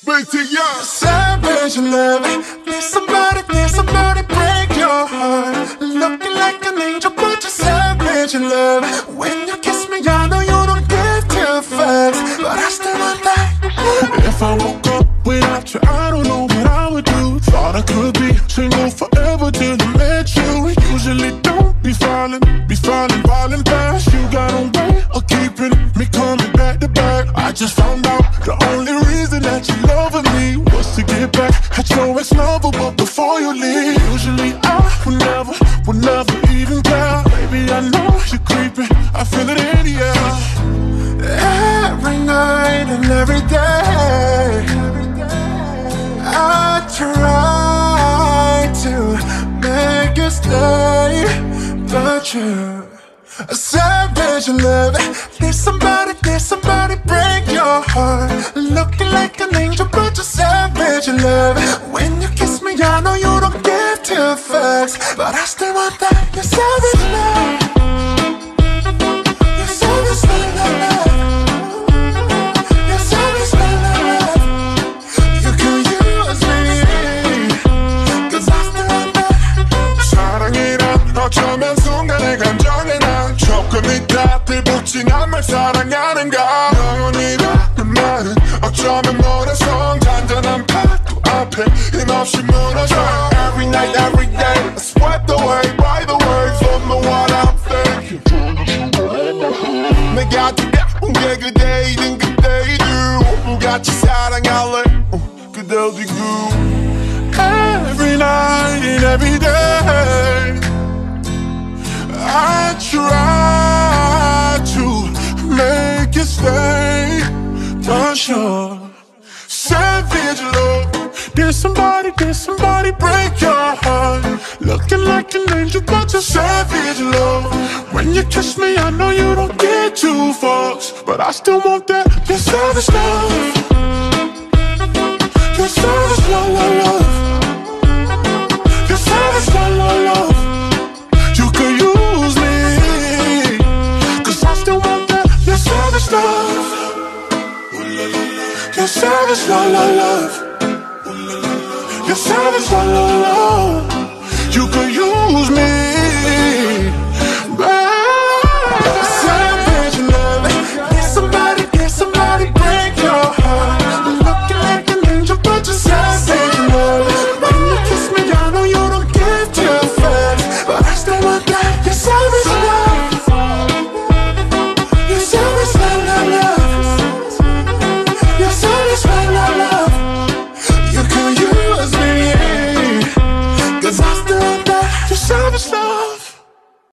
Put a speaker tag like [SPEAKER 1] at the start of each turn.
[SPEAKER 1] Waiting, yeah.
[SPEAKER 2] Savage love. Need somebody break your heart. Looking like an angel, but you're savage love. When you kiss me, I know you don't give two fucks, but I still want that.
[SPEAKER 1] If I woke up without you, I don't know what I would do. Thought I could be single forever till I met you. Usually don't be falling fast. You got a way of keeping me coming back to back. I just found out the only reason that you loving me was to get back at your ex-lover, but before you leave, usually I would never even care. Baby, I know you're creeping, I feel it in the air.
[SPEAKER 2] Every night and every day, I try to make you stay, but you're a savage love. Need somebody break your heart. Looking like an angel, but you're savage love. When you kiss me, I know you don't give two fucks, but I still want that. You're savage love. You're savage love. You're savage love. You can use me, 'cause I still want that.
[SPEAKER 1] 사랑이란 어쩌면 순간의 감정이나 조금이 다 들붙인 날 사랑하는가. 영원이라는 말은 어쩌면 모래성 잔잔한 파도 앞에 힘없이 무너져. Every night, every day, swept away by the waves. Don't know what I'm thinking. 내 곁에 게 그대이든 그대이든 같이 사랑할래. 그대 어디고. Every night and every day, I try to make you stay, but you're savage love. Did somebody break your heart? Looking like an angel, but you're savage love. When you kiss me, I know you don't get two fucks, but I still want that. You're savage love. You're savage love, love, love. You're savage love, love, love. You could use me, 'cause I still want that. You're savage love. You're savage love, love, love. You're savage love, love, love. You could use me.
[SPEAKER 2] Savage love. Need somebody break your heart. Looking like an angel, but you're savage love. When you kiss me, I know you don't give two fucks, but I still want that. You're savage love. You're savage love, love, love. You're savage love, love, love. You can use me, 'cause I still want that.
[SPEAKER 1] You're savage love.